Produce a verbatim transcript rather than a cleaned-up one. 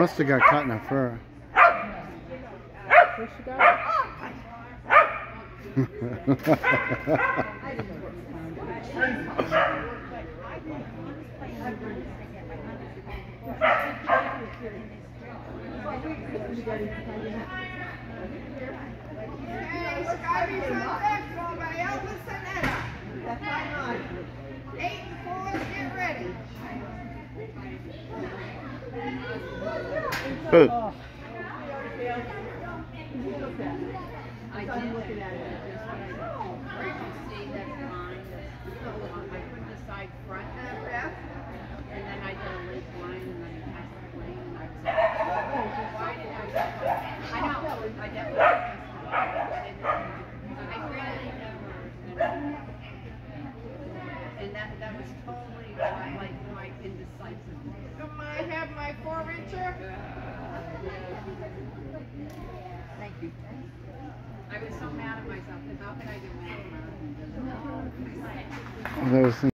must have got caught in her fur. Where she got Hey, Scotty, back from my Elvis and Etta. Eight and four, get ready. Who? I did looking at it. Where you see that line, I put the side front, and then I did a lake line, and then I passed the plane, and I was like, why did I do that? I know, I definitely passed the plane. I created numbers, and that, that was totally like my indecisiveness. Come on, I have my four incher. Thank you. I was so mad at myself, because how could I do that? That was